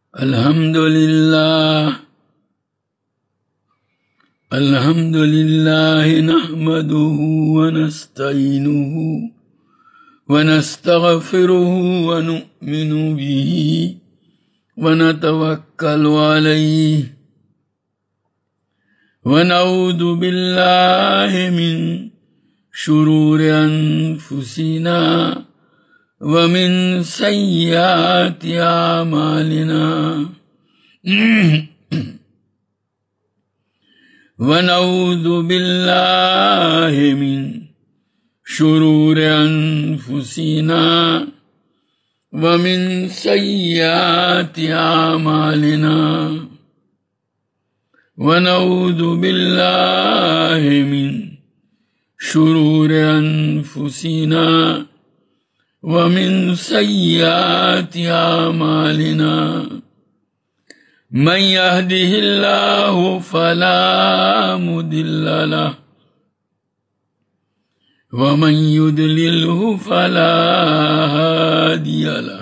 الحمد لله نحمده ونستعينه ونستغفره ونؤمن به ونتوكل عليه ونعوذ بالله من شرور أنفسنا ومن سيئات أعمالنا ونعوذ بالله من شرور أنفسنا ومن سيئات أعمالنا ونعوذ بالله من شرور أنفسنا ومن سيئات أعمالنا من يهده الله فلا مضل له ومن يضلله فلا هادي له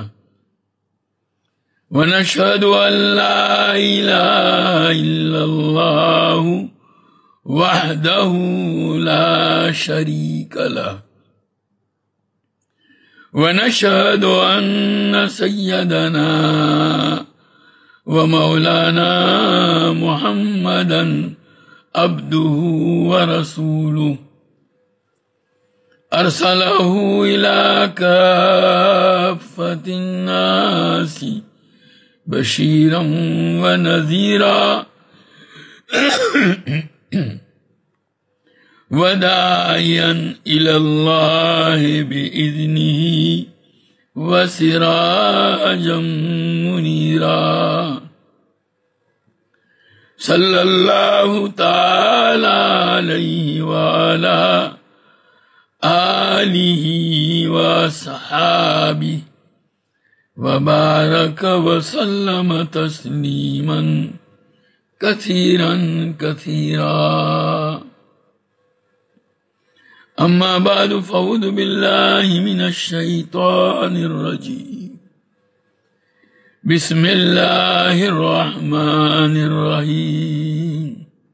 ونشهد أن لا إله إلا الله وحده لا شريك له ونشهد أن سيدنا ومولانا محمدا عبده ورسوله أرسله إلى كافة الناس بشيرا ونذيرا وداعيا إلى الله بإذنه وسراجا منيرا صلى الله تعالى عليه وعلى آله وصحابه وبارك وسلم تسليما كثيرا كثيرا أما بعد فأعوذ بالله من الشيطان الرجيم بسم الله الرحمن الرحيم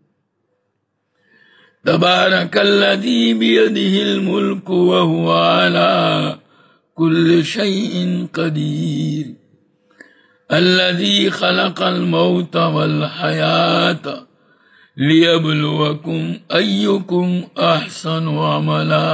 تبارك الذي بيده الملك وهو على كل شيء قدير الذي خلق الموت والحياة لِيَبْلُوَكُمْ أَيُّكُمْ أَحْسَنُ عَمَلًا۔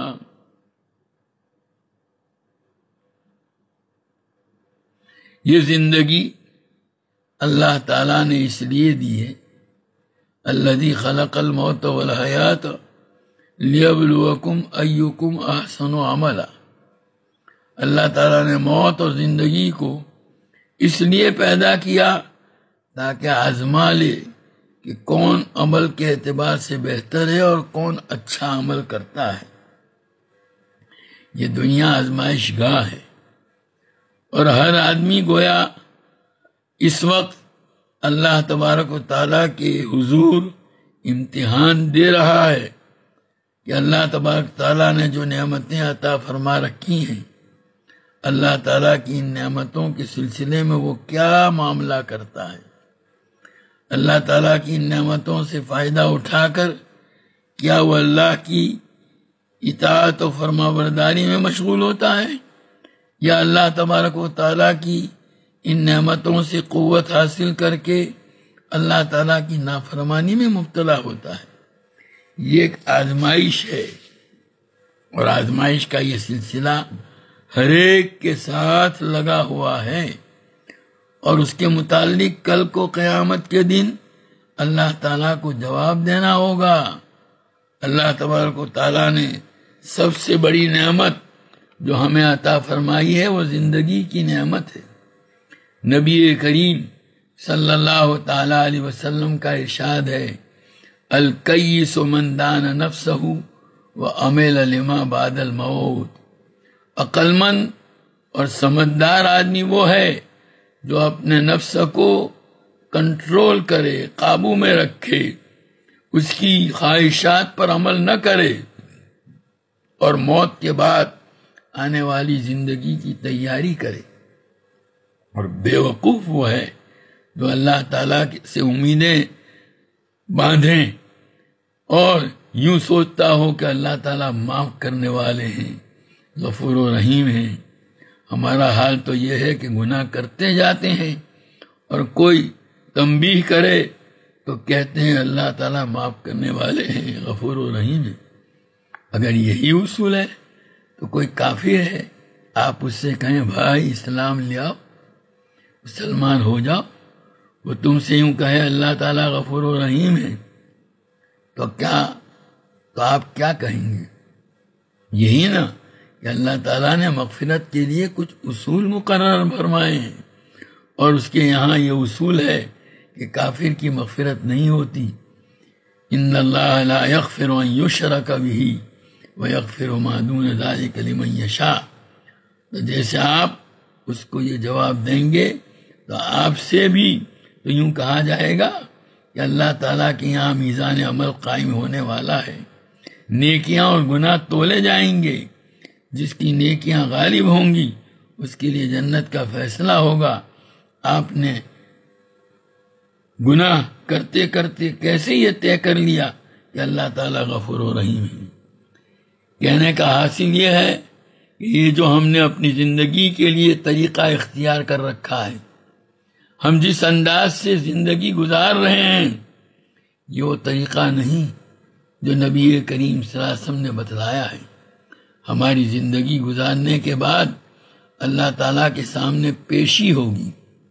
یہ زندگی اللہ تعالیٰ نے اس لیے دی ہے، الذی خلق الموت والحیات لیبلوکم ایکم احسن عملا۔ اللہ تعالیٰ نے موت اور زندگی کو اس لیے پیدا کیا تاکہ آزما لے کہ کون عمل کے اعتبار سے بہتر ہے اور کون اچھا عمل کرتا ہے۔ یہ دنیا آزمائش گاہ ہے اور ہر آدمی گویا اس وقت اللہ تبارک و تعالیٰ کے حضور امتحان دے رہا ہے کہ اللہ تبارک و تعالیٰ نے جو نعمتیں عطا فرما رکھی ہیں، اللہ تعالیٰ کی ان نعمتوں کے سلسلے میں وہ کیا معاملہ کرتا ہے۔ اللہ تعالیٰ کی نعمتوں سے فائدہ اٹھا کر کیا وہ اللہ کی اطاعت و فرما برداری میں مشغول ہوتا ہے، یا اللہ تبارک و تعالیٰ کی ان نعمتوں سے قوت حاصل کر کے اللہ تعالیٰ کی نافرمانی میں مبتلا ہوتا ہے۔ یہ ایک آزمائش ہے اور آزمائش کا یہ سلسلہ ہر ایک کے ساتھ لگا ہوا ہے، اور اس کے متعلق کل کو قیامت کے دن اللہ تعالیٰ کو جواب دینا ہوگا۔ اللہ تبارک و تعالیٰ نے سب سے بڑی نعمت جو ہمیں عطا فرمائی ہے وہ زندگی کی نعمت ہے۔ نبی کریم صلی اللہ تعالیٰ علیہ وسلم کا ارشاد ہے، الکیس من دان نفسہ وعمل لما بعد الموت۔ عقل مند اور سمجھدار آدمی وہ ہے جو اپنے نفس کو کنٹرول کرے، قابو میں رکھے، اس کی خواہشات پر عمل نہ کرے اور موت کے بعد آنے والی زندگی کی تیاری کرے۔ اور بیوقوف وہ ہے جو اللہ تعالیٰ سے امیدیں باندھیں اور یوں سوچتا ہو کہ اللہ تعالیٰ معاف کرنے والے ہیں، غفور و رحیم ہیں۔ ہمارا حال تو یہ ہے کہ گناہ کرتے جاتے ہیں اور کوئی تنبیہ کرے تو کہتے ہیں اللہ تعالیٰ معاف کرنے والے ہیں، غفور و رحیم ہیں۔ اگر یہی اصول ہے تو کوئی کافر ہے، آپ اس سے کہیں بھائی اسلام لے آؤ، مسلمان ہو جاؤ، وہ تم سے یوں کہے اللہ تعالیٰ غفور و رحیم ہے تو آپ کیا کہیں گے؟ یہی نا کہ اللہ تعالیٰ نے مغفرت کے لیے کچھ اصول مقرر فرمائے ہیں، اور اس کے یہاں یہ اصول ہے کہ کافر کی مغفرت نہیں ہوتی۔ ان اللہ لا یغفر ان یشرک بہ ویغفر ما دون ذلک لمن یشاء۔ تو جیسے آپ اس کو یہ جواب دیں گے تو آپ سے بھی تو یوں کہا جائے گا کہ اللہ تعالیٰ کے یہاں میزان عمل قائم ہونے والا ہے، نیکیاں اور گناہ تولے جائیں گے، جس کی نیکیاں غالب ہوں گی اس کے لیے جنت کا فیصلہ ہوگا۔ آپ نے گناہ کرتے کرتے کیسے یہ طے کر لیا کہ اللہ تعالیٰ غفور و رحیم ہے؟ کہنے کا حاصل یہ ہے کہ یہ جو ہم نے اپنی زندگی کے لیے طریقہ اختیار کر رکھا ہے، ہم جس انداز سے زندگی گزار رہے ہیں، یہ وہ طریقہ نہیں جو نبی کریم صلی اللہ علیہ وسلم نے بتلایا ہے۔ ہماری زندگی گزارنے کے بعد اللہ تعالیٰ کے سامنے پیشی ہوگی،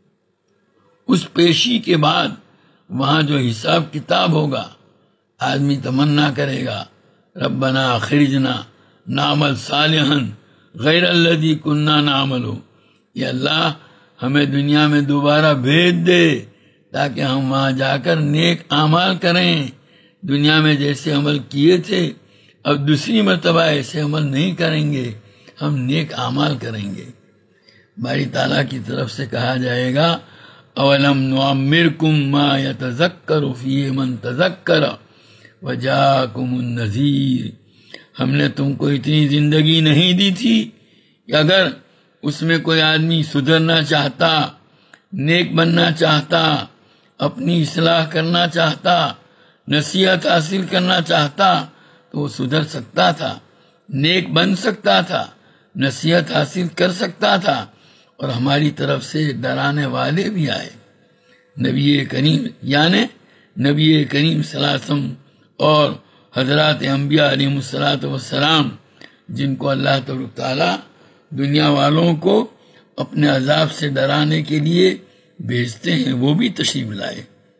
اس پیشی کے بعد وہاں جو حساب کتاب ہوگا، آدمی تمنا کرے گا ربنا اخرجنا نعمل صالحا غیر الذی کننا نعمل، یا اللہ ہمیں دنیا میں دوبارہ بھیج دے تاکہ ہم وہاں جا کر نیک اعمال کریں، دنیا میں جیسے عمل کیے تھے اب دوسری مرتبہ ایسے عمل نہیں کریں گے، ہم نیک اعمال کریں گے۔ باری تعالیٰ کی طرف سے کہا جائے گا اولم نعمرکم ما یتذکر فیہ من تذکر وجاکم النذیر، ہم نے تم کو اتنی زندگی نہیں دی تھی کہ اگر اس میں کوئی آدمی سدھرنا چاہتا، نیک بننا چاہتا، اپنی اصلاح کرنا چاہتا، نصیحت حاصل کرنا چاہتا تو وہ سدھر سکتا تھا، نیک بن سکتا تھا، نصیحت حاصل کر سکتا تھا، اور ہماری طرف سے ڈرانے والے بھی آئے، نبی کریم یعنی نبی کریم صلی اللہ علیہ وسلم اور حضرات انبیاء علیہ السلام، جن کو اللہ تبارک تعالیٰ دنیا والوں کو اپنے عذاب سے ڈرانے کے لیے بھیجتے ہیں، وہ بھی تشریف لائے۔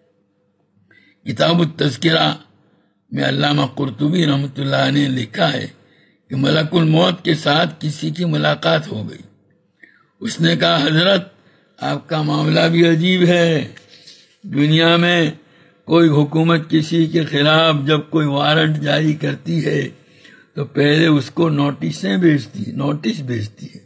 کتاب التذکرہ میں علامہ قرطبی رحمۃ اللہ نے لکھا ہے کہ ملک الموت کے ساتھ کسی کی ملاقات ہو گئی، اس نے کہا حضرت آپ کا معاملہ بھی عجیب ہے، دنیا میں کوئی حکومت کسی کے خلاف جب کوئی وارنٹ جاری کرتی ہے تو پہلے اس کو نوٹس بھیجتی ہے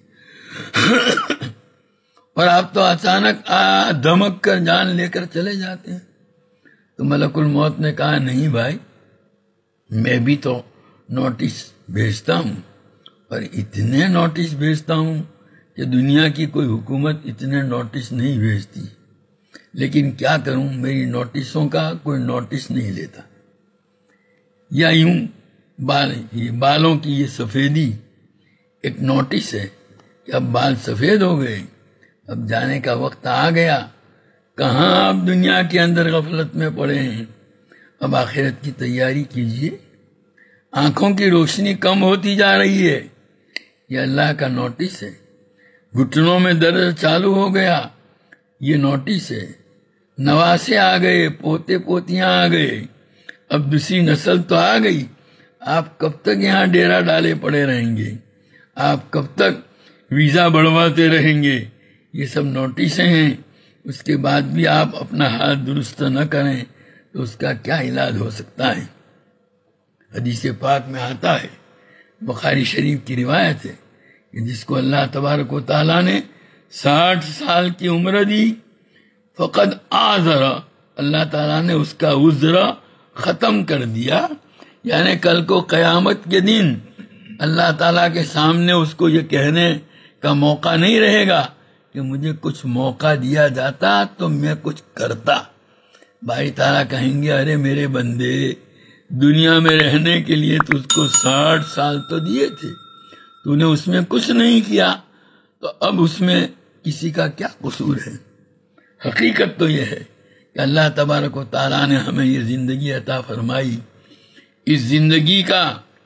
اور آپ تو اچانک دھمک کر جان لے کر چلے جاتے ہیں۔ تو ملک الموت نے کہا نہیں بھائی، میں بھی تو نوٹس بھیجتا ہوں، اور اتنے نوٹس بھیجتا ہوں کہ دنیا کی کوئی حکومت اتنے نوٹس نہیں بھیجتی، لیکن کیا کروں، میری نوٹسوں کا کوئی نوٹس نہیں لیتا۔ یا یوں بالوں کی یہ سفیدی ایک نوٹس ہے کہ اب بال سفید ہو گئے، اب جانے کا وقت آ گیا، کہاں آپ دنیا کے اندر غفلت میں پڑے ہیں، اب آخرت کی تیاری کیجئے، آنکھوں کی روشنی کم ہوتی جا رہی ہے، یہ اللہ کا نوٹس ہے، گھٹنوں میں درد چالو ہو گیا، یہ نوٹس ہے، نواسے آ گئے، پوتے پوتیاں آ گئے، اب دوسری نسل تو آ گئی، آپ کب تک یہاں ڈیرا ڈالے پڑے رہیں گے، آپ کب تک ویزا بڑھواتے رہیں گے، یہ سب نوٹسیں ہیں، اس کے بعد بھی آپ اپنا ہاتھ درست نہ کریں تو اس کا کیا علاج ہو سکتا ہے؟ حدیث پاک میں آتا ہے، بخاری شریف کی روایت ہے کہ جس کو اللہ تبارک و تعالیٰ نے 60 سال کی عمر دی فقد آذر، اللہ تعالیٰ نے اس کا عذر ختم کر دیا، یعنی کل کو قیامت کے دن اللہ تعالیٰ کے سامنے اس کو یہ کہنے کا موقع نہیں رہے گا کہ مجھے کچھ موقع دیا جاتا تو میں کچھ کرتا۔ باری تعالیٰ کہیں گے ارے میرے بندے، دنیا میں رہنے کے لیے تو اس کو 60 سال تو دیے تھے، تو نے اس میں کچھ نہیں کیا، تو اب اس میں کسی کا کیا قصور ہے؟ حقیقت تو یہ ہے کہ اللہ تبارک و تعالیٰ نے ہمیں یہ زندگی عطا فرمائی، اس زندگی کا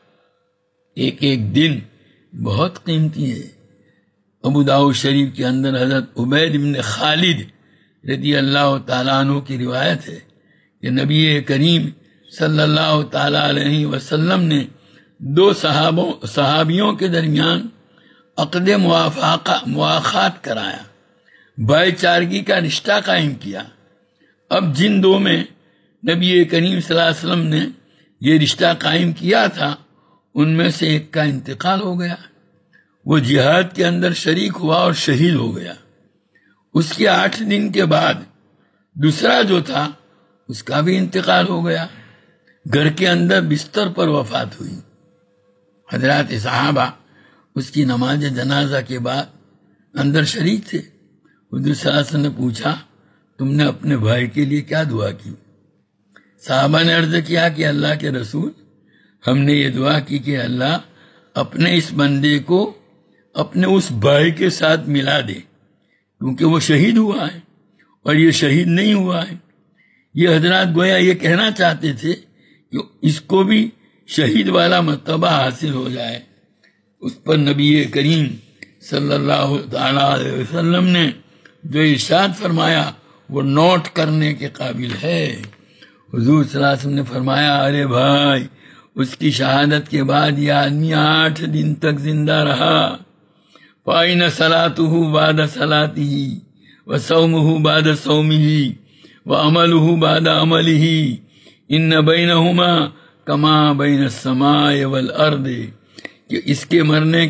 ایک ایک دن بہت قیمتی ہے۔ ابو داؤد شریف کے اندر حضرت عبید بن خالد رضی اللہ تعالیٰ عنہ کی روایت ہے کہ نبی کریم صلی اللہ تعالیٰ علیہ وسلم نے 2 صحابیوں کے درمیان عقد مواخات کرایا، بھائی چارگی کا رشتہ قائم کیا۔ اب جن 2 میں نبی کریم صلی اللہ علیہ وسلم نے یہ رشتہ قائم کیا تھا، ان میں سے ایک کا انتقال ہو گیا، وہ جہاد کے اندر شریک ہوا اور شہید ہو گیا۔ اس کے 8 دن کے بعد دوسرا جو تھا اس کا بھی انتقال ہو گیا، گھر کے اندر بستر پر وفات ہوئی۔ حضرات صحابہ اس کی نماز جنازہ کے بعد اندر شریک تھے۔ حضور صلی اللہ علیہ وسلم نے پوچھا تم نے اپنے بھائی کے لیے کیا دعا کی؟ صحابہ نے عرض کیا کہ اللہ کے رسول، ہم نے یہ دعا کی کہ اللہ اپنے اس بندے کو اپنے اس بھائی کے ساتھ ملا دے، کیونکہ وہ شہید ہوا ہے اور یہ شہید نہیں ہوا ہے۔ یہ حضرات گویا یہ کہنا چاہتے تھے کہ اس کو بھی شہید والا مرتبہ حاصل ہو جائے۔ اس پر نبی کریم صلی اللہ تعالیٰ علیہ وسلم نے جو ارشاد فرمایا وہ نوٹ کرنے کے قابل ہے۔ حضور صلی اللہ علیہ وسلم نے فرمایا ارے بھائی، اس کی شہادت کے بعد یہ آدمی 8 دن تک زندہ رہا۔ فَأَيْنَ صَلَاتُهُ بَعْدَ صَلَاتِهِ وَصَوْمُهُ بَعْدَ صَوْمِهِ وَعَمَلُهُ بَعْدَ عَمَلِهِ إِنَّ بَيْنَهُمَا كَمَا بَيْنَ السَّمَاءِ وَالْأَرْضِ، کہ اس کے مرنے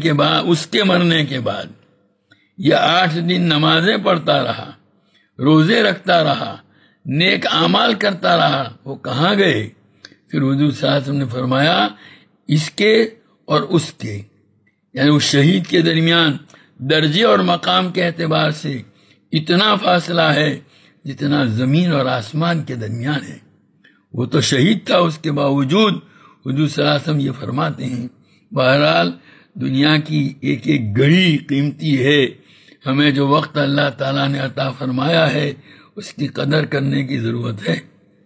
کے بعد یہ 8 دن نمازیں پڑھتا رہا، روزے رکھتا رہا، نیک اعمال کرتا رہا، وہ کہاں گئے؟ پھر حضور صلی اللہ علیہ وسلم نے فرمایا اس کے اور اس کے، یعنی اس شہید کے درمیان درجے اور مقام کے اعتبار سے اتنا فاصلہ ہے جتنا زمین اور آسمان کے درمیان ہے۔ وہ تو شہید تھا، اس کے باوجود حضور صلی اللہ علیہ وسلم یہ فرماتے ہیں بہرحال دنیا کی ایک ایک گھڑی قیمتی ہے، ہمیں جو وقت اللہ تعالیٰ نے عطا فرمایا ہے اس کی قدر کرنے کی ضرورت ہے۔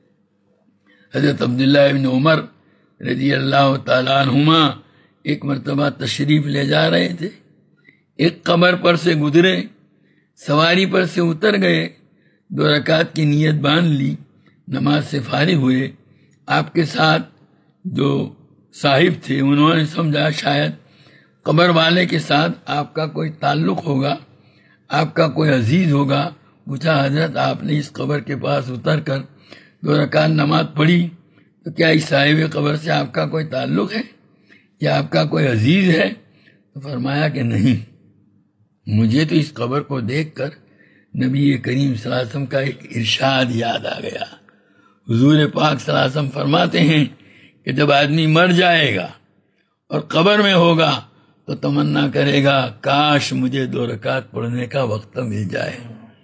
حضرت عبداللہ ابن عمر رضی اللہ تعالیٰ عنہما ایک مرتبہ تشریف لے جا رہے تھے، ایک قبر پر سے گزرے، سواری پر سے اتر گئے، 2 رکعت کی نیت باندھ لی، نماز سے فارغ ہوئے۔ آپ کے ساتھ جو صاحب تھے انہوں نے سمجھا شاید قبر والے کے ساتھ آپ کا کوئی تعلق ہوگا، آپ کا کوئی عزیز ہوگا۔ پوچھا حضرت آپ نے اس قبر کے پاس اتر کر 2 رکعت نماز پڑھی تو کیا اس صاحب قبر سے آپ کا کوئی تعلق ہے یا آپ کا کوئی عزیز ہے؟ تو فرمایا کہ نہیں، مجھے تو اس قبر کو دیکھ کر نبی کریم صلی اللہ علیہ وسلم کا ایک ارشاد یاد آ گیا۔ حضور پاک صلی اللہ علیہ وسلم فرماتے ہیں کہ جب آدمی مر جائے گا اور قبر میں ہوگا تو تمنا کرے گا کاش مجھے 2 رکعت پڑھنے کا وقت مل جائے۔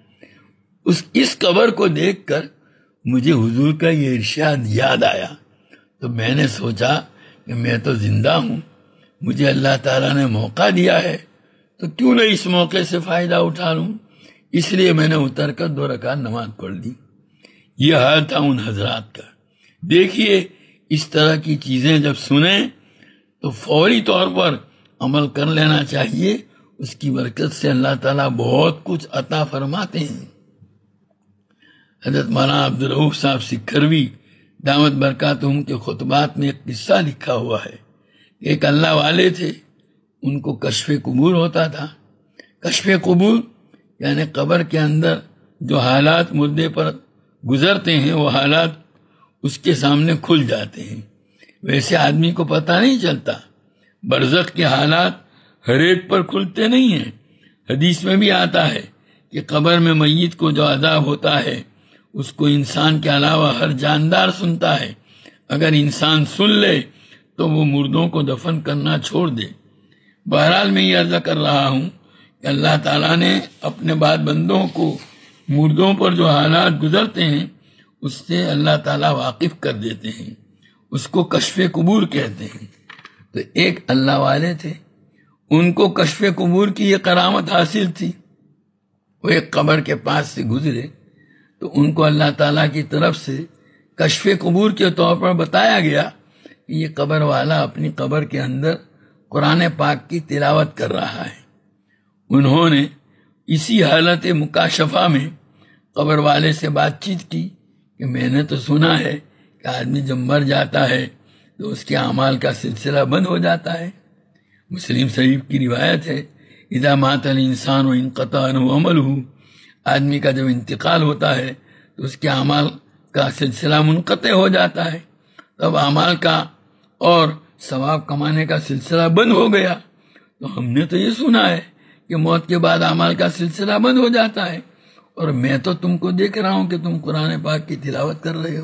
اس قبر کو دیکھ کر مجھے حضور کا یہ ارشاد یاد آیا، تو میں نے سوچا کہ میں تو زندہ ہوں، مجھے اللہ تعالیٰ نے موقع دیا ہے تو کیوں نہ اس موقع سے فائدہ اٹھا لوں، اس لیے میں نے اتر کر 2 رکعت نماز پڑھ لی۔ یہ حال تھا ان حضرات کا۔ دیکھیے اس طرح کی چیزیں جب سنیں تو فوری طور پر عمل کر لینا چاہیے، اس کی برکت سے اللہ تعالیٰ بہت کچھ عطا فرماتے ہیں۔ حضرت مولانا عبدالرؤوف صاحب سکھروی دامت برکاتہم کے خطبات میں ایک قصہ لکھا ہوا ہے۔ ایک اللہ والے تھے، ان کو کشف قبور ہوتا تھا۔ کشف قبور یعنی قبر کے اندر جو حالات مردے پر گزرتے ہیں وہ حالات اس کے سامنے کھل جاتے ہیں، ویسے آدمی کو پتہ نہیں چلتا۔ برزخ کے حالات ہر ایک پر کھلتے نہیں ہیں۔ حدیث میں بھی آتا ہے کہ قبر میں میت کو جو عذاب ہوتا ہے اس کو انسان کے علاوہ ہر جاندار سنتا ہے۔ اگر انسان سن لے تو وہ مردوں کو دفن کرنا چھوڑ دے۔ بہرحال میں یہ عرض کر رہا ہوں کہ اللہ تعالیٰ نے اپنے بعد بندوں کو مردوں پر جو حالات گزرتے ہیں اس سے اللہ تعالیٰ واقف کر دیتے ہیں، اس کو کشف قبور کہتے ہیں۔ تو ایک اللہ والے تھے، ان کو کشف قبور کی یہ کرامت حاصل تھی، وہ ایک قبر کے پاس سے گزرے تو ان کو اللہ تعالیٰ کی طرف سے کشف قبور کے طور پر بتایا گیا کہ یہ قبر والا اپنی قبر کے اندر قرآن پاک کی تلاوت کر رہا ہے۔ انہوں نے اسی حالت مکاشفہ میں قبر والے سے بات چیت کی کہ میں نے تو سنا ہے کہ آدمی جب مر جاتا ہے تو اس کے اعمال کا سلسلہ بند ہو جاتا ہے۔ مسلم شریف کی روایت ہے، اذا مات الانسان انقطع عنہ عملہ، آدمی کا جب انتقال ہوتا ہے تو اس کے اعمال کا سلسلہ منقطع ہو جاتا ہے، تب اعمال کا اور ثواب کمانے کا سلسلہ بند ہو گیا۔ تو ہم نے تو یہ سنا ہے کہ موت کے بعد اعمال کا سلسلہ بند ہو جاتا ہے، اور میں تو تم کو دیکھ رہا ہوں کہ تم قرآن پاک کی تلاوت کر رہے ہو۔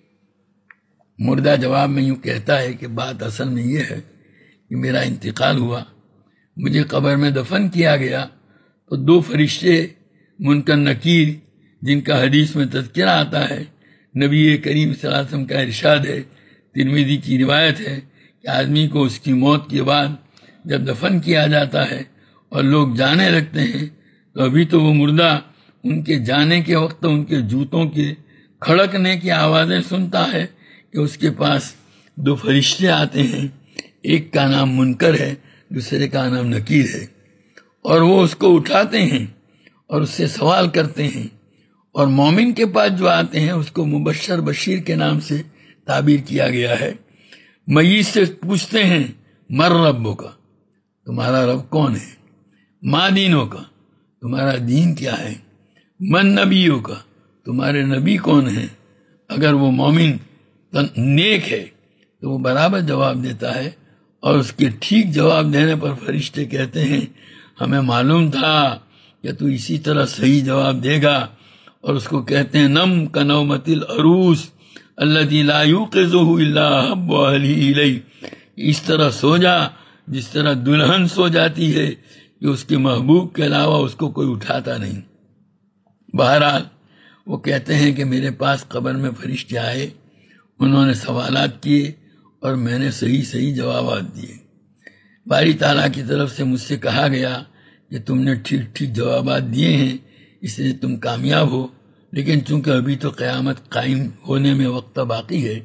مردہ جواب میں یوں کہتا ہے کہ بات اصل میں یہ ہے کہ میرا انتقال ہوا، مجھے قبر میں دفن کیا گیا تو دو فرشتے منکر نکیر، جن کا حدیث میں تذکرہ آتا ہے، نبی کریم صلی اللہ علیہ وسلم کا ارشاد ہے، ترمذی کی روایت ہے کہ آدمی کو اس کی موت کے بعد جب دفن کیا جاتا ہے اور لوگ جانے لگتے ہیں تو ابھی تو وہ مردہ ان کے جانے کے وقت ان کے جوتوں کے کھڑکنے کی آوازیں سنتا ہے کہ اس کے پاس دو فرشتے آتے ہیں، ایک کا نام منکر ہے، دوسرے کا نام نکیر ہے، اور وہ اس کو اٹھاتے ہیں اور اس سے سوال کرتے ہیں، اور مومن کے پاس جو آتے ہیں اس کو مبشر بشیر کے نام سے تعبیر کیا گیا ہے۔ میت سے پوچھتے ہیں مر ربوں کا، تمہارا رب کون ہے؟ ما دینوں کا، تمہارا دین کیا ہے؟ من نبیوں کا، تمہارے نبی کون ہیں؟ اگر وہ مومن نیک ہے تو وہ برابر جواب دیتا ہے، اور اس کے ٹھیک جواب دینے پر فرشتے کہتے ہیں ہمیں معلوم تھا کہ تو اسی طرح صحیح جواب دے گا، اور اس کو کہتے ہیں نم کنومت العروس الذی لا یوقظہ الا احب اہلہ الیہ، اس طرح سو جا جس طرح دلہن سو جاتی ہے کہ اس کے محبوب کے علاوہ اس کو کوئی اٹھاتا نہیں۔ بہرحال وہ کہتے ہیں کہ میرے پاس قبر میں فرشتے آئے، انہوں نے سوالات کیے اور میں نے صحیح جوابات دیے۔ باری تعالیٰ کی طرف سے مجھ سے کہا گیا کہ تم نے ٹھیک جوابات دیے ہیں، اس لیے تم کامیاب ہو، لیکن چونکہ ابھی تو قیامت قائم ہونے میں وقت باقی ہے،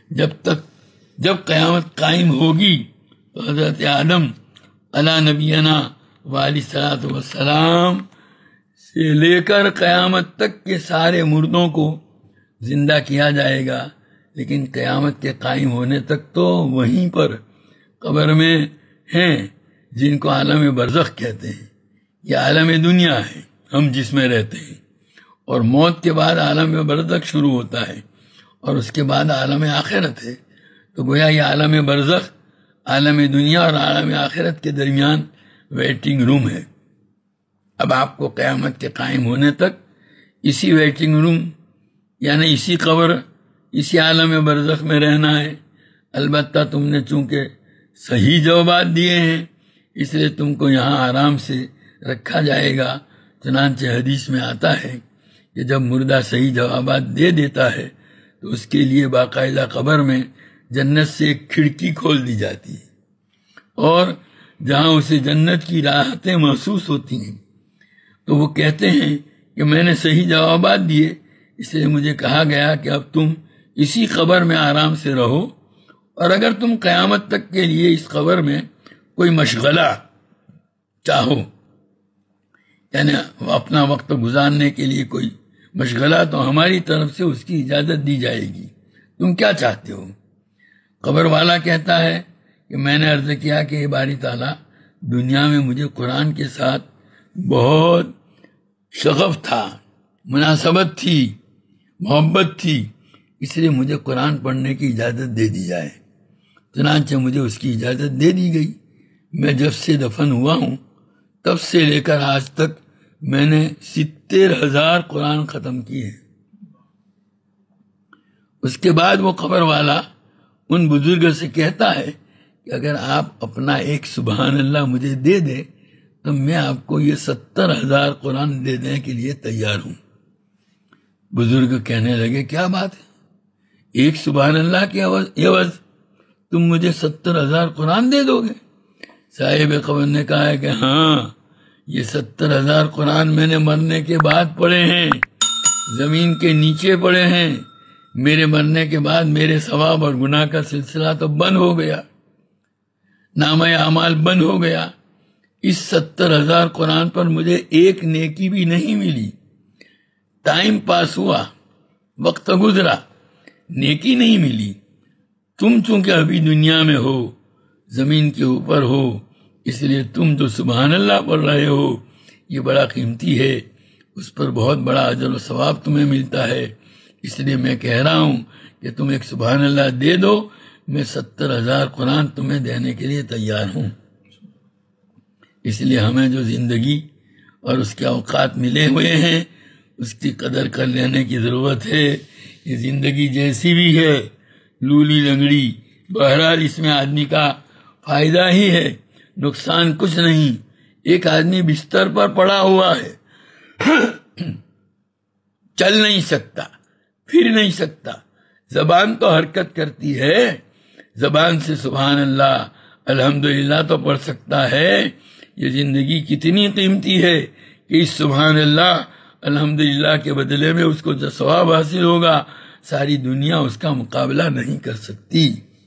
جب قیامت قائم ہوگی تو حضرت آدم علی نبینا علیہ الصلوۃ والسلام سے لے کر قیامت تک کے سارے مردوں کو زندہ کیا جائے گا، لیکن قیامت کے قائم ہونے تک تو وہیں پر قبر میں ہیں جن کو عالم برزخ کہتے ہیں۔ یہ عالم دنیا ہے ہم جس میں رہتے ہیں، اور موت کے بعد عالم برزخ شروع ہوتا ہے، اور اس کے بعد عالم آخرت ہے۔ تو گویا یہ عالم برزخ عالم دنیا اور عالم آخرت کے درمیان ویٹنگ روم ہے۔ اب آپ کو قیامت کے قائم ہونے تک اسی ویٹنگ روم یعنی اسی قبر، اسی عالم برزخ میں رہنا ہے۔ البتہ تم نے چونکہ صحیح جوابات دیے ہیں اس لیے تم کو یہاں آرام سے رکھا جائے گا۔ چنانچہ حدیث میں آتا ہے کہ جب مردہ صحیح جوابات دے دیتا ہے تو اس کے لیے باقاعدہ قبر میں جنت سے ایک کھڑکی کھول دی جاتی ہے، اور جہاں اسے جنت کی راحتیں محسوس ہوتی ہیں تو وہ کہتے ہیں کہ میں نے صحیح جوابات دیے، اس لیے مجھے کہا گیا کہ اب تم اسی قبر میں آرام سے رہو، اور اگر تم قیامت تک کے لیے اس قبر میں کوئی مشغلہ چاہو، یعنی اپنا وقت گزارنے کے لیے کوئی مشغلہ، تو ہماری طرف سے اس کی اجازت دی جائے گی، تم کیا چاہتے ہو؟ قبر والا کہتا ہے کہ میں نے عرض کیا کہ باری تعالیٰ دنیا میں مجھے قرآن کے ساتھ بہت شغف تھا، مناسبت تھی، محبت تھی، اس لیے مجھے قرآن پڑھنے کی اجازت دے دی جائے۔ چنانچہ مجھے اس کی اجازت دے دی گئی۔ میں جب سے دفن ہوا ہوں تب سے لے کر آج تک میں نے 70,000 قرآن ختم کیے ہیں۔ اس کے بعد وہ قبر والا ان بزرگوں سے کہتا ہے کہ اگر آپ اپنا ایک سبحان اللہ مجھے دے دے تو میں آپ کو یہ 70,000 قرآن دینے کے لیے تیار ہوں۔ بزرگ کہنے لگے کیا بات ہے، ایک سبحان اللہ کے عوض تم مجھے 70,000 قرآن دے دو گے؟ صاحب قبر نے کہا ہے کہ ہاں، یہ 70,000 قرآن میں نے مرنے کے بعد پڑھے ہیں، زمین کے نیچے پڑھے ہیں۔ میرے مرنے کے بعد میرے ثواب اور گناہ کا سلسلہ تو بند ہو گیا، نامہ اعمال بند ہو گیا۔ اس 70,000 قرآن پر مجھے ایک نیکی بھی نہیں ملی، ٹائم پاس ہوا، وقت گزرا، نیکی نہیں ملی۔ تم چونکہ ابھی دنیا میں ہو، زمین کے اوپر ہو، اس لیے تم جو سبحان اللہ پڑھ رہے ہو یہ بڑا قیمتی ہے، اس پر بہت بڑا اجر و ثواب تمہیں ملتا ہے۔ اس لیے میں کہہ رہا ہوں کہ تم ایک سبحان اللہ دے دو، میں 70,000 قرآن تمہیں دینے کے لیے تیار ہوں۔ اس لیے ہمیں جو زندگی اور اس کے اوقات ملے ہوئے ہیں اس کی قدر کر لینے کی ضرورت ہے۔ یہ زندگی جیسی بھی ہے، لولی لنگڑی، بہرحال اس میں آدمی کا فائدہ ہی ہے، نقصان کچھ نہیں۔ ایک آدمی بستر پر پڑا ہوا ہے، چل نہیں سکتا، پھر نہیں سکتا، زبان تو حرکت کرتی ہے، زبان سے سبحان اللہ الحمدللہ تو پڑھ سکتا ہے۔ یہ زندگی کتنی قیمتی ہے کہ اس سبحان اللہ الحمدللہ کے بدلے میں اس کو جو ثواب حاصل ہوگا ساری دنیا اس کا مقابلہ نہیں کر سکتی۔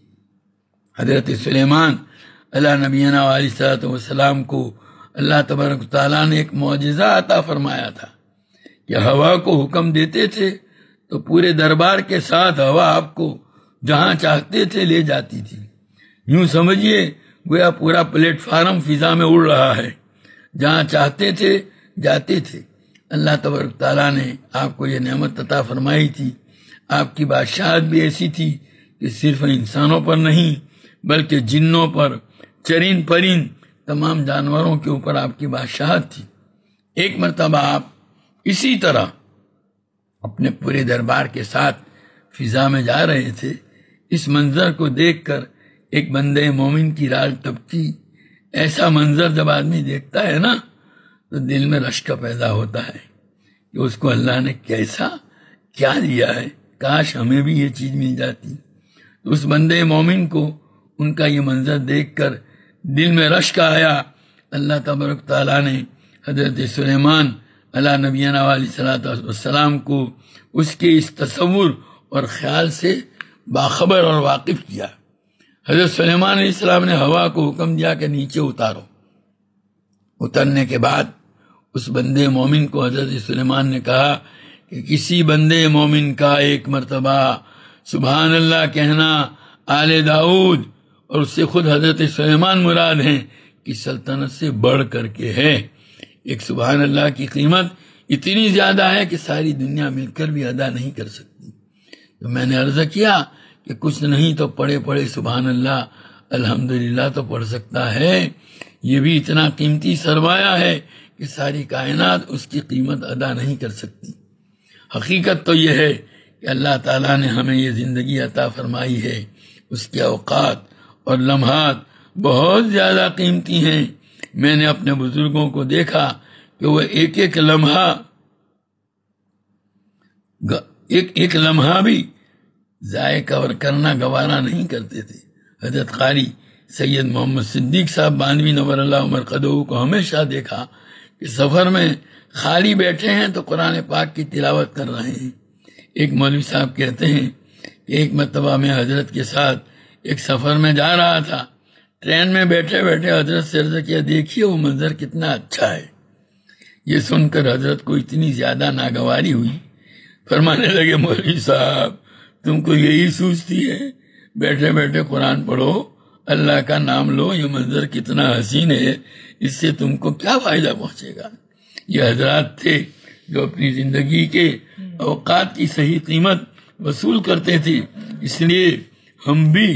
حضرت سلیمان علیہ نبینا علیہ الصلوۃ والسلام کو اللہ تبارک و تعالیٰ نے ایک معجزہ عطا فرمایا تھا کہ ہوا کو حکم دیتے تھے تو پورے دربار کے ساتھ ہوا آپ کو جہاں چاہتے تھے لے جاتی تھی۔ یوں سمجھیے گویا پورا پلیٹ فارم فضا میں اڑ رہا ہے، جہاں چاہتے تھے جاتے تھے۔ اللہ تبارک تعالیٰ نے آپ کو یہ نعمت عطا فرمائی تھی۔ آپ کی بادشاہت بھی ایسی تھی کہ صرف انسانوں پر نہیں بلکہ جنوں پر، چرند پرند، تمام جانوروں کے اوپر آپ کی بادشاہت تھی۔ ایک مرتبہ آپ اسی طرح اپنے پورے دربار کے ساتھ فضا میں جا رہے تھے، اس منظر کو دیکھ کر ایک بندے مومن کی راج ٹپکی۔ ایسا منظر جب آدمی دیکھتا ہے نا تو دل میں رشک پیدا ہوتا ہے کہ اس کو اللہ نے کیا دیا ہے، کاش ہمیں بھی یہ چیز مل جاتی۔ تو اس بندے مومن کو ان کا یہ منظر دیکھ کر دل میں رشک آیا۔ اللہ تبارک تعالیٰ نے حضرت سلیمان علیہ نبینا علیہ الصلوۃ والسلام کو اس کے اس تصور اور خیال سے باخبر اور واقف کیا۔ حضرت سلیمان علیہ السلام نے ہوا کو حکم دیا کہ نیچے اتارو۔ اترنے کے بعد اس بندے مومن کو حضرت سلیمان نے کہا کہ کسی بندے مومن کا ایک مرتبہ سبحان اللہ کہنا آل داؤد اور اس سے خود حضرت سلیمان مراد ہیں کی سلطنت سے بڑھ کر کے ہے۔ ایک سبحان اللہ کی قیمت اتنی زیادہ ہے کہ ساری دنیا مل کر بھی ادا نہیں کر سکتی۔ تو میں نے عرض کیا کہ کچھ نہیں تو پڑھے پڑھے سبحان اللہ الحمدللہ تو پڑھ سکتا ہے۔ یہ بھی اتنا قیمتی سرمایہ ہے کہ ساری کائنات اس کی قیمت ادا نہیں کر سکتی۔ حقیقت تو یہ ہے کہ اللہ تعالیٰ نے ہمیں یہ زندگی عطا فرمائی ہے، اس کے اوقات اور لمحات بہت زیادہ قیمتی ہیں۔ میں نے اپنے بزرگوں کو دیکھا کہ وہ ایک لمحہ بھی ضائع کرنا گوارا نہیں کرتے تھے۔ حضرت قاری سید محمد صدیق صاحب باندوی نور اللہ مرقدہ کو ہمیشہ دیکھا کہ سفر میں خالی بیٹھے ہیں تو قرآن پاک کی تلاوت کر رہے ہیں۔ ایک مولوی صاحب کہتے ہیں کہ ایک مرتبہ میں حضرت کے ساتھ ایک سفر میں جا رہا تھا، ٹرین میں بیٹھے بیٹھے حضرت سے عرض کیا دیکھیے وہ منظر کتنا اچھا ہے۔ یہ سن کر حضرت کو اتنی زیادہ ناگواری ہوئی، فرمانے لگے مولوی صاحب تم کو یہی سوچتی ہے، بیٹھے بیٹھے قرآن پڑھو، اللہ کا نام لو، یہ منظر کتنا حسین ہے، اس سے تم کو کیا فائدہ پہنچے گا۔ یہ حضرات تھے جو اپنی زندگی کے اوقات کی صحیح قیمت وصول کرتے تھے۔ اس لیے ہم بھی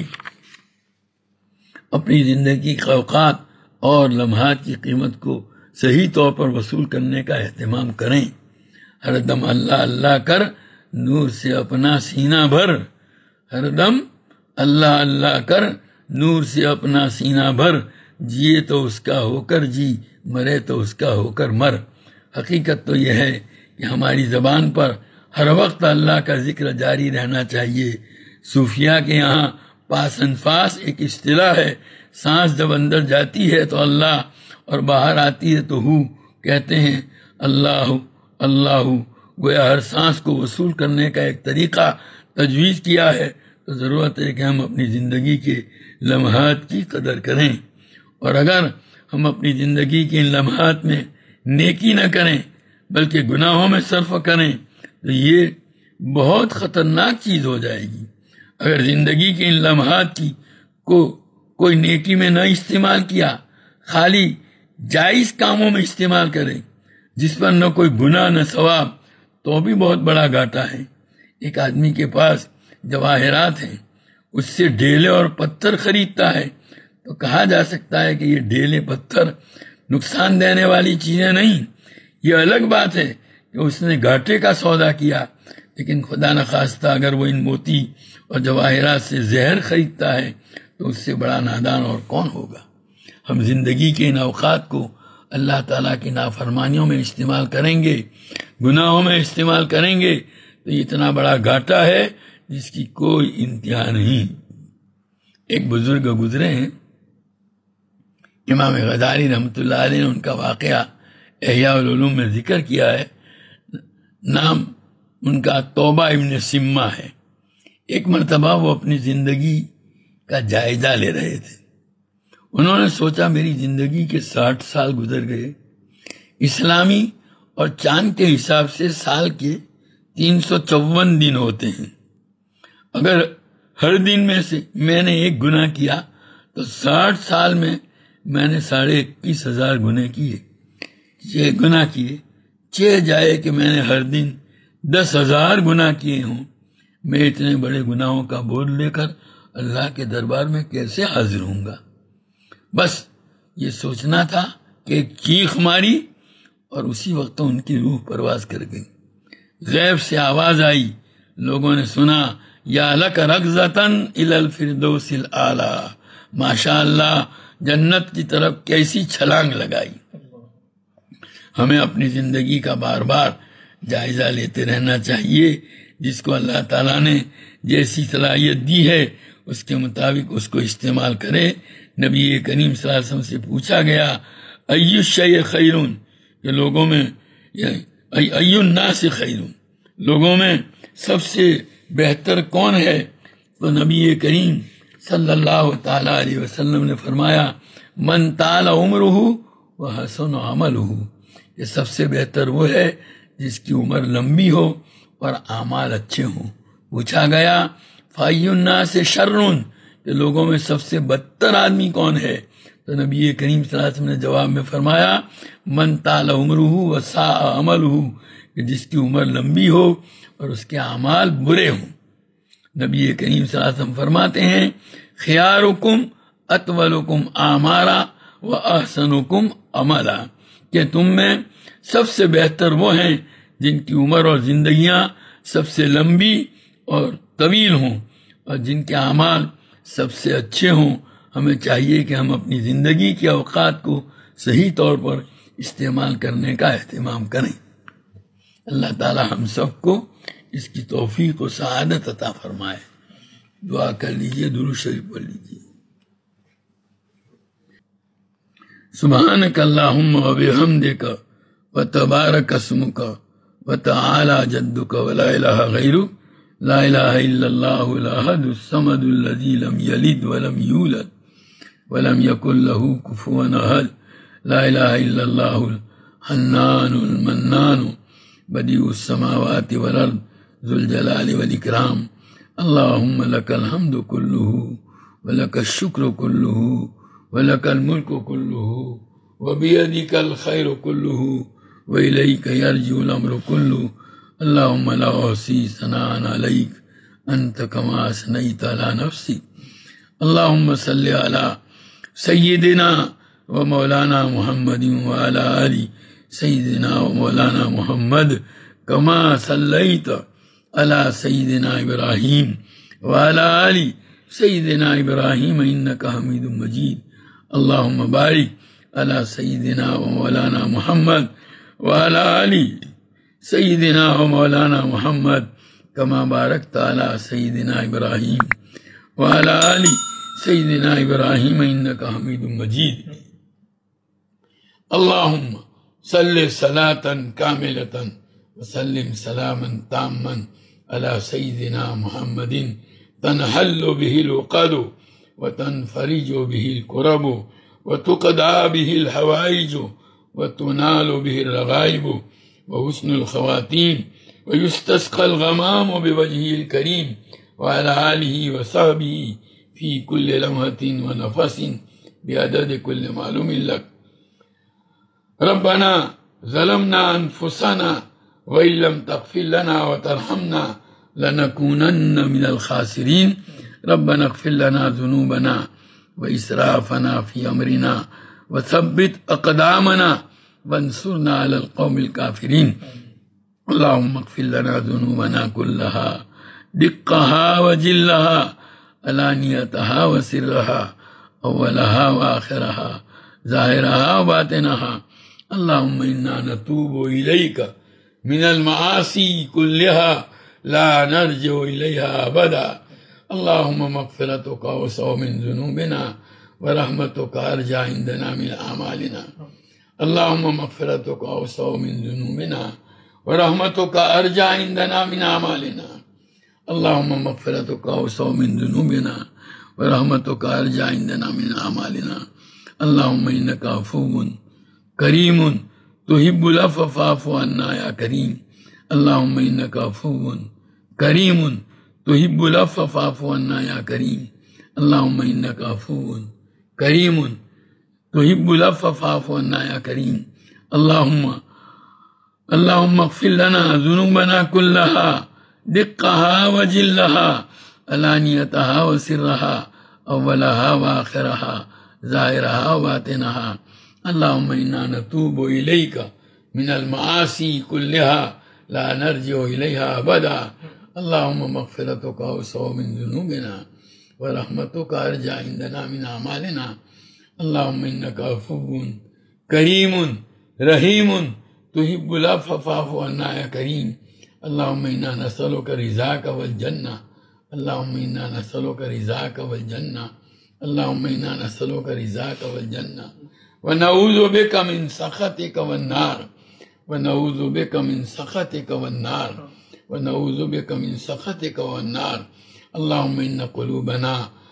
اپنی زندگی کے اوقات اور لمحات کی قیمت کو صحیح طور پر وصول کرنے کا اہتمام کریں۔ ہر دم اللہ اللہ کر نور سے اپنا سینہ بھر، ہر دم اللہ اللہ کر نور سے اپنا سینہ بھر، جیے تو اس کا ہو کر جی، مرے تو اس کا ہو کر مر۔ حقیقت تو یہ ہے کہ ہماری زبان پر ہر وقت اللہ کا ذکر جاری رہنا چاہیے۔ صوفیاء کے یہاں پاس انفاس ایک اصطلاح ہے، سانس جب اندر جاتی ہے تو اللہ اور باہر آتی ہے تو ہو، کہتے ہیں اللہ اللہ، گویا ہر سانس کو وصول کرنے کا ایک طریقہ تجویز کیا ہے۔ تو ضرورت ہے کہ ہم اپنی زندگی کے لمحات کی قدر کریں، اور اگر ہم اپنی زندگی کے ان لمحات میں نیکی نہ کریں بلکہ گناہوں میں صرف کریں تو یہ بہت خطرناک چیز ہو جائے گی۔ اگر زندگی کے ان لمحات کی کوئی نیکی میں نہ استعمال کیا، خالی جائز کاموں میں استعمال کرے جس پر نہ کوئی گناہ نہ ثواب، تو بھی بہت بڑا گھاٹا ہے۔ ایک آدمی کے پاس جواہرات ہیں، اس سے ڈھیلے اور پتھر خریدتا ہے تو کہا جا سکتا ہے کہ یہ ڈھیلے پتھر نقصان دینے والی چیزیں نہیں۔ یہ الگ بات ہے کہ اس نے گھاٹے کا سودا کیا، لیکن خدا نخواستہ اگر وہ ان موتی اور جواہرات سے زہر خریدتا ہے تو اس سے بڑا نادان اور کون ہوگا۔ ہم زندگی کے ان اوقات کو اللہ تعالیٰ کی نافرمانیوں میں استعمال کریں گے، گناہوں میں استعمال کریں گے تو یہ اتنا بڑا گھاٹا ہے جس کی کوئی انتہا نہیں۔ ایک بزرگ گزرے ہیں، امام غزالی رحمۃ اللہ علیہ نے ان کا واقعہ احیاء العلوم میں ذکر کیا ہے۔ نام ان کا توبہ ابن سمہ ہے۔ ایک مرتبہ وہ اپنی زندگی کا جائزہ لے رہے تھے۔ انہوں نے سوچا میری زندگی کے 60 سال گزر گئے، اسلامی اور چاند کے حساب سے سال کے 354 دن ہوتے ہیں۔ اگر ہر دن میں سے میں نے ایک گناہ کیا تو 60 سال میں نے 21,500 گناہ کیے، یہ گناہ کیے۔ چہ جائے کہ میں نے ہر دن 10,000 گناہ کیے ہوں، میں اتنے بڑے گناہوں کا بوجھ لے کر اللہ کے دربار میں کیسے حاضر ہوں گا۔ بس یہ سوچنا تھا کہ ایک چیخ ماری اور اسی وقت ان کی روح پرواز کر گئی۔ غیب سے آواز آئی، لوگوں نے سنا یا لک رغزتن الی الفردوس الاعلی، ماشاء اللہ جنت کی طرف کیسی چھلانگ لگائی۔ ہمیں اپنی زندگی کا بار بار جائزہ لیتے رہنا چاہیے، جس کو اللہ تعالیٰ نے جیسی صلاحیت دی ہے اس کے مطابق اس کو استعمال کرے۔ نبی کریم صلی اللہ علیہ وسلم سے پوچھا گیا ای الشیء خیرون، کہ لوگوں میں ای الناس خیرون، لوگوں میں سب سے بہتر کون ہے؟ تو نبی کریم صلی اللہ تعالی علیہ وسلم نے فرمایا من طال عمرہ وحسن عملہ، یہ سب سے بہتر وہ ہے جس کی عمر لمبی ہو اور اعمال اچھے ہوں۔ پوچھا گیا فای الناس شرون، کہ لوگوں میں سب سے بدتر آدمی کون ہے؟ تو نبی کریم صلی اللہ علیہ وسلم نے جواب میں فرمایا من طال عمرہ وساء عملہ، کہ جس کی عمر لمبی ہو اور اس کے اعمال برے ہوں۔ نبی کریم صلی اللہ علیہ وسلم فرماتے ہیں خیارکم اطولکم اعمارا واحسنکم عملا، کہ تم میں سب سے بہتر وہ ہیں جن کی عمر اور زندگیاں سب سے لمبی اور طویل ہوں اور جن کے اعمال سب سے اچھے ہوں۔ ہمیں چاہیے کہ ہم اپنی زندگی کے اوقات کو صحیح طور پر استعمال کرنے کا اہتمام کریں۔ اللہ تعالی ہم سب کو اس کی توفیق و سعادت عطا فرمائے۔ دعا کر لیجئے، درود شریف پڑھ لیجئے۔ سبحانک اللہم و بحمدک و تبارک اسمک و تعالی جدک و لا الہ غیرک، لا الہ الا اللہ الاحد الصمد الذی لم یلد ولم یولد ولم یکن له کفوا احد، لا الہ الا اللہ الحنان المنان بدیع السماوات والارض ذو الجلال والاکرام، اللہم لک الحمد کلہ ولک الشکر کلہ ولک الملک کلہ وبیدک الخیر کلہ وإلیک یرجع الامر کلہ، اللہم لا احصی ثناء علیک انت کما اثنیت علی نفسک، اللہم صل علی سیدنا و مولانا محمد وعلی آل سیدنا و مولانا محمد کما صلیت علی سیدنا ابراہیم وعلی آل سیدنا ابراہیم انک حمید مجید، اللهم بارك على سيدنا ومولانا محمد وعلى آل سيدنا ومولانا محمد كما باركت على سيدنا إبراهيم وعلى آل سيدنا إبراهيم إنك حميد مجيد. اللهم صل صلاة كاملة وسلم سلاما تاما على سيدنا محمد تنحل به العقد وتنفرج به الكرب وتقضى به الحوائج وتنال به الرغائب وحسن الخواتيم ويستسقى الغمام بوجهه الكريم وعلى آله وصحبه في كل لمحة ونفس بعدد كل معلوم لك. ربنا ظلمنا أنفسنا وإن لم تغفر لنا وترحمنا لنكونن من الخاسرين. ربنا اغفر لنا ذنوبنا وإسرافنا في أمرنا وثبت أقدامنا وانصرنا على القوم الكافرين. اللهم اغفر لنا ذنوبنا كلها دقها وجلها علانيتها وسرها أولها وآخرها ظاهرها وباطنها. اللهم إنا نتوب إليك من المعاصي كلها لا نرجع إليها أبدا. اللهم مغفرتك أوسع من ذنوبنا ورحمتك أرجى عندنا من أعمالنا. اللهم مغفرتك أوسع من ذنوبنا ورحمتك أرجى عندنا من أعمالنا. اللهم مغفرتك أوسع من ذنوبنا ورحمتك أرجى عندنا من أعمالنا. اللهم إنك عفو كريم تحب العفو فاعف عنا يا كريم. اللهم إنك عفو كريم تحب العفو فاعف عنا يا كريم. اللهم إنك عفو كريم تحب العفو فاعف عنا يا كريم. اللهم اغفر لنا ذنوبنا كلها دقها وجلها علانيتها وسرها أولها وآخرها ظاهرها وباطنها. اللهم إنا نتوب إليك من المعاصي كلها لا نرجع إليها أبدا. اللهم مغفرتك أوسع من ذنوبنا ورحمتك أرجى عندنا من أعمالنا. اللهم إنك عفو كريم رحيم تحب العفو فاعف عنا يا كريم. اللهم إنا نسألك رضاك والجنة. اللهم إنا نسألك رضاك والجنة. اللهم إنا نسألك رضاك والجنة ونعوذ بك من سخطك والنار. ونعوذ بك من سخطك والنار. ونعوذ بك من سخطك والنار. اللهم إن قلوبنا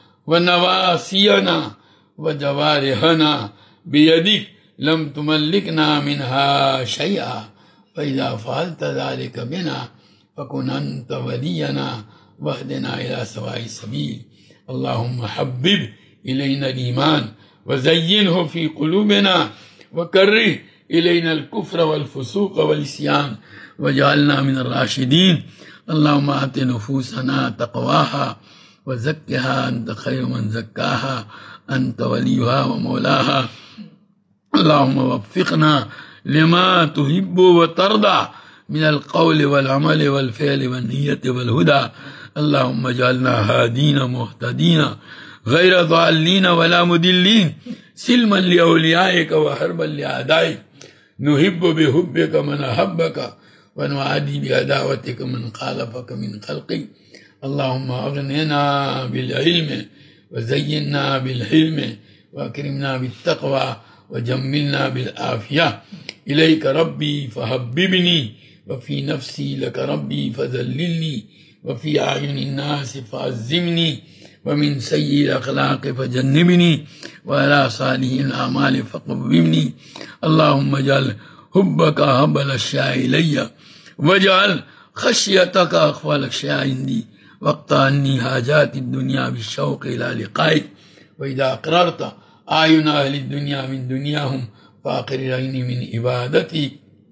ونواسينا وجوارحنا بيدك لم تملكنا منها شيئا فإذا فعلت ذلك بنا فكن أنت ولينا واهدنا إلى سواء السبيل. اللهم حبب إلينا الإيمان وزينه في قلوبنا وكره إلينا الكفر والفسوق والعصيان واجعلنا من الراشدين. اللهم آت نفوسنا تقواها وزكها أنت خير من زكاها أنت وليها ومولاها. اللهم وفقنا لما تحب وترضى من القول والعمل والفعل والنية والهدى. اللهم اجعلنا هادين مهتدين غير ضالين ولا مضلين سلما لأوليائك وحربا لأعدائك. نحب بحبك من أحبك ونعادي بعداوتك من خالفك من خلقك. اللهم أغننا بالعلم وزينا بالحلم وأكرمنا بالتقوى وجملنا بالعافية. إليك ربي فحببني وفي نفسي لك ربي فذللني وفي أعين الناس فعزمني ومن سيء الأخلاق فجنبني وعلى صالح الأعمال فقومني. اللهم اجعل حبك أحب الأشياء إلي واجعل خشيتك أخفى الأشياء عندي واقطع عني حاجات الدنيا بالشوق إلى لقائك. وإذا أقررت أعين أهل الدنيا من دنياهم فأقر عيني من عبادتي.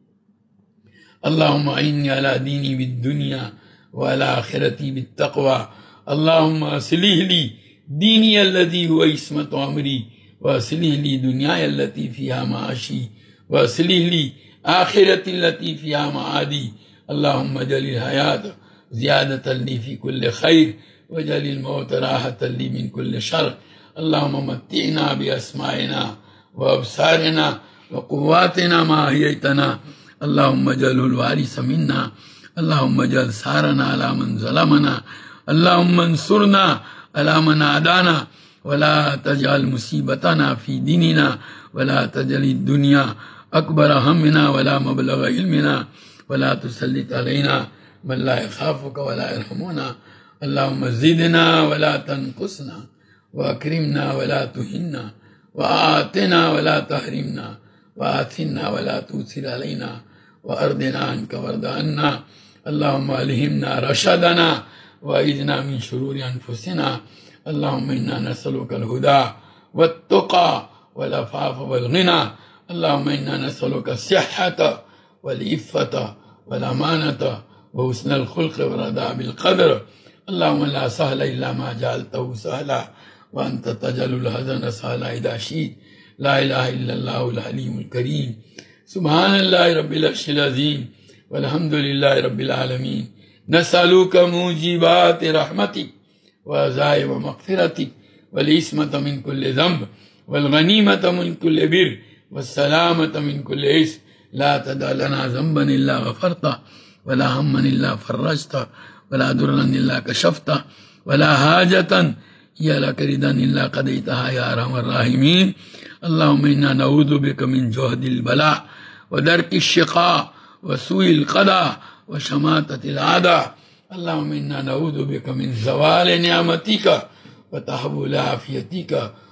اللهم أعني على ديني بالدنيا وعلى آخرتي بالتقوى. اللهم أصلح لي ديني الذي هو عصمة أمري وأصلح لي دنياي التي فيها معاشي وأصلح لي آخرتي التي فيها معادي. اللهم اجعل الحياة زيادة لي في كل خير واجعل الموت راحة لي من كل شر. اللهم متعنا بأسماعنا وأبصارنا وقواتنا ما أحييتنا اللهم اجعله الوارث منا اللهم اجعل ثارنا على من ظلمنا اللهم انصرنا على من عادانا ولا تجعل مصيبتنا في ديننا ولا تجعل الدنيا أكبر همنا ولا مبلغ علمنا ولا تسلط علينا من لا يخافك ولا يرحمنا اللهم زدنا ولا تنقصنا وأكرمنا ولا تهنا وآتنا ولا تحرمنا وآثنا ولا تؤثر علينا وأرضنا عنك وارض عنا اللهم ألهمنا رشدنا وأعذنا من شرور أنفسنا اللهم إنا نسألك الهدى والتقى والعفاف والغنى اللهم إنا نسألك الصحة والعفة والأمانة وحسن الخلق والرضا بالقدر اللهم لا سهل إلا ما جعلته سهلا وأنت تجعل الحزن سهلا إذا شئت لا إله إلا الله الحليم الكريم سبحان الله رب العرش العظيم والحمد لله رب العالمين نسألك موجبات رحمتك وعزائم مغفرتك والعصمة من كل ذنب والغنيمة من كل بر والسلامة من كل إثم لا تدع لنا ذنبا إلا غفرته ولا هما إلا فرجته ولا ضرا إلا كشفته ولا حاجة هي لك رضا إلا قضيتها يا أرحم الراحمين اللهم إنا نعوذ بك من جهد البلاء ودرك الشقاء وسوء القضاء وشماتة الأعداء اللهم إنا نعوذ بك من زوال نعمتك وتحول عافيتك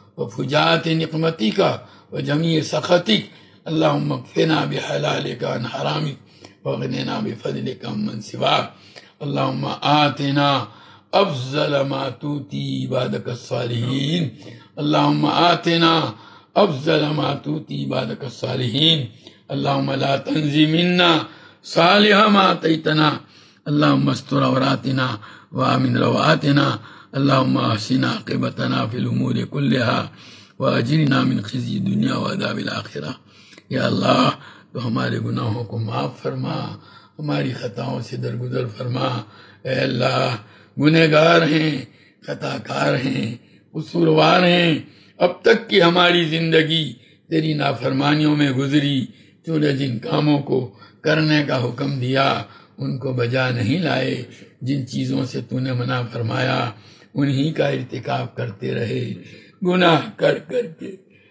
وفجاءة نقمتك وجميع سخطك اللهم اكفنا بحلالك عن حرامك واغننا بفضلك عمن سواك اللهم آتنا أفضل ما تؤتي عبادك الصالحين اللهم آتنا أفضل ما تؤتي عبادك الصالحين اللهم لا تنزي منا صالح ما آتيتنا اللهم استر عوراتنا وآمن روعاتنا اللهم احسن عاقبتنا في الأمور كلها وأجرنا من خزي الدنيا وعذاب الآخرة یا اللہ تو ہمارے گناہوں کو معاف فرما ہماری خطاؤں سے درگزر فرما اے اللہ گنہگار ہیں خطا کار ہیں قصوروار ہیں اب تک کی ہماری زندگی تیری نافرمانیوں میں گزری تو نے جن کاموں کو کرنے کا حکم دیا ان کو بجا نہیں لائے جن چیزوں سے تو نے منع فرمایا انہی کا ارتکاب کرتے رہے گناہ کر کر کے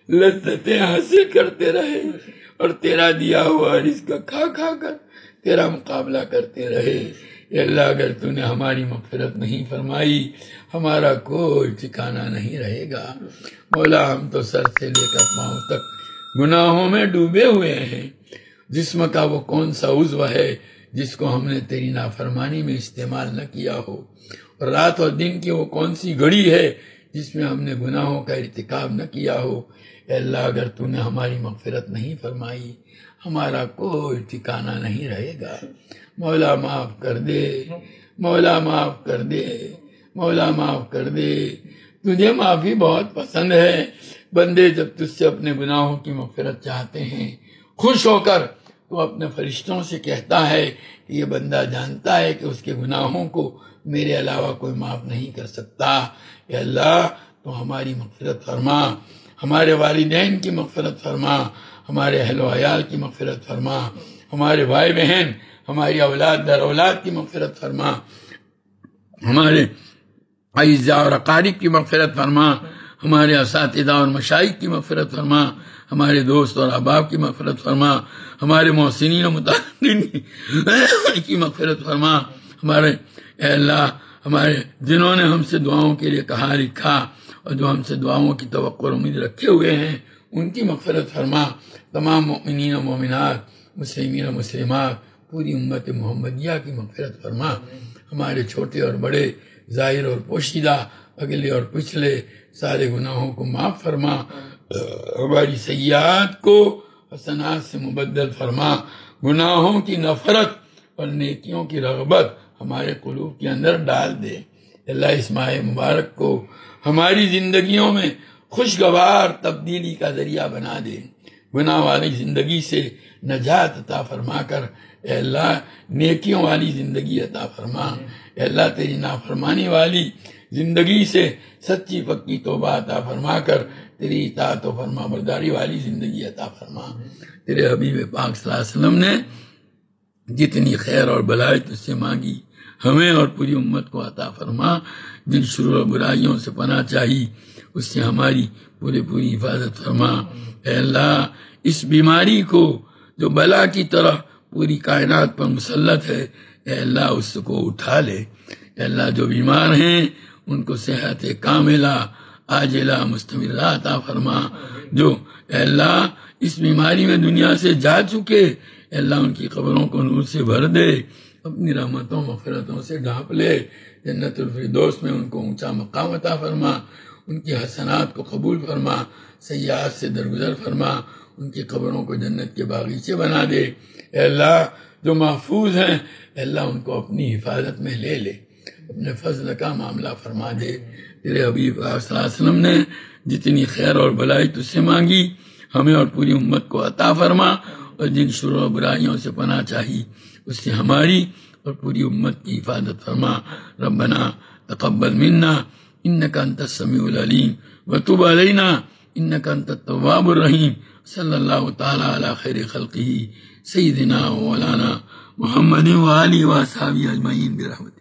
لذتیں حاصل کرتے رہے اور تیرا دیا ہوا رزق کھا کھا کر تیرا مقابلہ کرتے رہے اے اللہ اگر تو نے ہماری مغفرت نہیں فرمائی ہمارا کوئی ٹھکانہ نہیں رہے گا مولا ہم تو سر سے لے کر پاؤں تک گناہوں میں ڈوبے ہوئے ہیں جسم کا وہ کون سا عضو ہے جس کو ہم نے تیری نافرمانی میں استعمال نہ کیا ہو اور رات اور دن کی وہ کون سی گھڑی ہے جس میں ہم نے گناہوں کا ارتکاب نہ کیا ہو اے اللہ اگر تو نے ہماری مغفرت نہیں فرمائی ہمارا کوئی ٹھکانہ نہیں رہے گا مولا معاف کر دے مولا معاف کر دے مولا معاف کر دے تجھے معافی بہت پسند ہے بندے جب تجھ سے اپنے گناہوں کی مغفرت چاہتے ہیں خوش ہو کر تو اپنے فرشتوں سے کہتا ہے کہ یہ بندہ جانتا ہے کہ اس کے گناہوں کو میرے علاوہ کوئی معاف نہیں کر سکتا اے اللہ تو ہماری مغفرت فرما ہمارے والدین کی مغفرت فرما ہمارے اہل و عیال کی مغفرت فرما ہمارے بھائی بہن ہماری اولاد در اولاد کی مغفرت فرما ہمارے اعزاء اور اقارب کی مغفرت فرما ہمارے اساتذہ اور مشائخ کی مغفرت فرما ہمارے دوست اور احباب کی مغفرت فرما ہمارے محسنین و متعلقین کی مغفرت فرما ہمارے اے اللہ ہمارے جنہوں نے ہم سے دعاؤں کے لیے کہا لکھا اور جو ہم سے دعاؤں کی توقع اور امید رکھے ہوئے ہیں ان کی مغفرت فرما تمام مؤمنین و مومنات مسلمین و مسلمات پوری امت محمدیہ کی مغفرت فرما ہمارے چھوٹے اور بڑے ظاہر اور پوشیدہ اگلے اور پچھلے سارے گناہوں کو معاف فرما ہماری سیئات کو حسنات سے مبدل فرما گناہوں کی نفرت اور نیکیوں کی رغبت ہمارے قلوب کے اندر ڈال دے اللہ اس ماہ مبارک کو ہماری زندگیوں میں خوشگوار تبدیلی کا ذریعہ بنا دے گناہ والی زندگی سے نجات عطا فرما کر اے اللہ نیکیوں والی زندگی عطا فرما، اے اللہ تیری نافرمانی والی زندگی سے سچی پکی توبہ عطا فرما کر تیری اطاعت و فرما برداری والی زندگی عطا فرما۔ تیرے حبیب پاک صلی اللہ علیہ وسلم نے جتنی خیر اور بلائی تجھ سے مانگی ہمیں اور پوری امت کو عطا فرما، جن شرور و برائیوں سے پناہ چاہی اس سے ہماری پوری حفاظت فرما۔ اے اللہ اس بیماری کو جو بلا کی طرح پوری کائنات پر مسلط ہے، اے اللہ اس کو اٹھا لے۔ اے اللہ جو بیمار ہیں ان کو صحت کاملہ عاجلہ مستمرہ عطا فرما، جو اے اللہ اس بیماری میں دنیا سے جا چکے، اے اللہ ان کی قبروں کو نور سے بھر دے، اپنی رحمتوں مغفرتوں سے ڈھانپ لے، جنت الفردوس میں ان کو اونچا مقام عطا فرما، ان کی حسنات کو قبول فرما، سیئات سے درگزر فرما، ان کی قبروں کو جنت کے باغیچے بنا دے۔ اے اللہ جو محفوظ ہیں اے اللہ ان کو اپنی حفاظت میں لے لے، اپنے فضل کا معاملہ فرما دے۔ تیرے حبیب صلی اللہ علیہ وسلم نے جتنی خیر اور بلائی تجھ سے مانگی ہمیں اور پوری امت کو عطا فرما، اور جن شرور و برائیوں سے پناہ چاہی اس سے ہماری اور پوری امت کی حفاظت فرما۔ ربنا تقبل منا انک انت السمیع العلیم وتب علینا انک انت التواب الرحیم۔ صلی اللہ تعالی علی خیر خلقہ سیدنا و مولانا محمد و آلہ و اصحابہ اجمعین برحمتہ۔